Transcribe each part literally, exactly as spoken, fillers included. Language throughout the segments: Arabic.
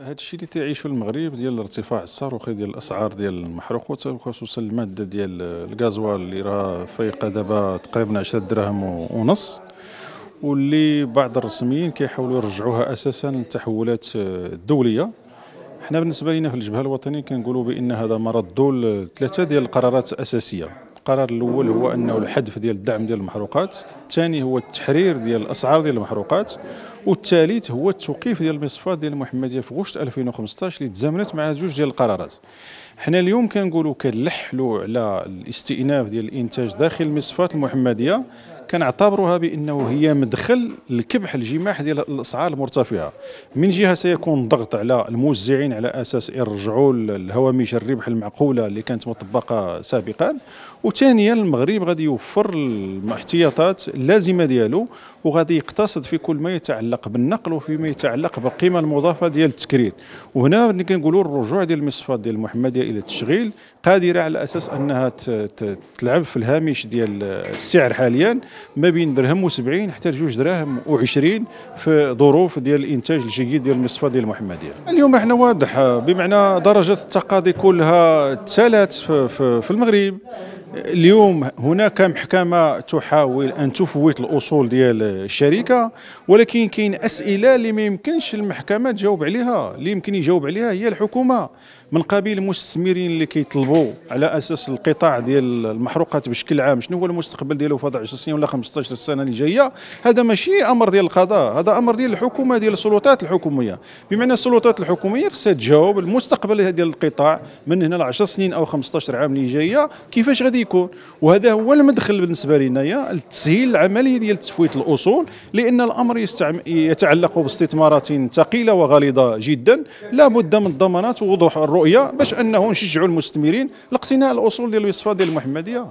هذا الشيء اللي تعيشه المغرب ديال الارتفاع الصاروخي ديال الاسعار ديال المحروقات وخصوصا الماده ديال الغازوال اللي راه فايقه دابا تقريبا عشرة دراهم ونص، واللي بعض الرسميين كيحاولوا يرجعوها اساسا للتحولات الدوليه. حنا بالنسبه لنا في الجبهه الوطنيه كنقولوا بان هذا مرد لثلاثه ديال القرارات الاساسيه. القرار الاول هو انه الحذف ديال الدعم ديال المحروقات، الثاني هو التحرير ديال الاسعار ديال المحروقات، والثالث هو التوقيف ديال المصفات ديال المحمديه في غشت ألفين وخمسطاش اللي تزامنت مع جوج ديال القرارات. حنا اليوم كنقولوا كنلحلوا على الاستئناف ديال الانتاج داخل المصفات المحمديه، كنعتبروها بانه هي مدخل لكبح الجماح ديال الاسعار المرتفعه. من جهه سيكون ضغط على الموزعين على اساس يرجعوا الهوامش الربح المعقوله اللي كانت مطبقه سابقا، وثانيا المغرب غادي يوفر الاحتياطات اللازمه ديالو، وغادي يقتصد في كل ما يتعلق بالنقل وفيما يتعلق بالقيمه المضافه ديال التكرير. وهنا ملي كنقولوا الرجوع ديال المصفات ديال المحمديه الى التشغيل قادره على اساس انها تلعب في الهامش ديال السعر حاليا ما بين درهم وسبعين حتى لجوج دراهم وعشرين في ظروف ديال الانتاج الجيد ديال المصفات ديال المحمديه. اليوم احنا واضح بمعنى درجه التقاضي كلها تسالات في, في, في المغرب. اليوم هناك محكمة تحاول أن تفوت الأصول ديال الشركة، ولكن كاين أسئلة اللي ما يمكنش المحكمة تجاوب عليها، اللي يمكن يجاوب عليها هي الحكومة. من قبيل المستثمرين اللي كيطلبوا على اساس القطاع ديال المحروقات بشكل عام شنو هو المستقبل ديالو في هذا عشر سنين ولا خمسطاش سنه اللي جايه، هذا ماشي امر ديال القضاء، هذا امر ديال الحكومه ديال السلطات الحكوميه. بمعنى السلطات الحكوميه خصها تجاوب المستقبل ديال القطاع من هنا ل عشر سنين او خمسطاش عام اللي جايه كيفاش غادي يكون. وهذا هو المدخل بالنسبه لنا لتسهيل العمليه ديال تفويت الاصول، لان الامر يتعلق باستثمارات ثقيله وغالظه جدا، لا بد من الضمانات ووضوح الرؤيه باش انه نشجعوا المستثمرين لاقتناء الاصول ديال المصفات ديال المحمديه.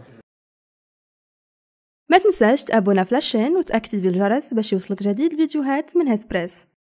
ما تنساش تابونا في لاشين وتاكد بالجرس باش يوصلك جديد الفيديوهات من هاد بريس.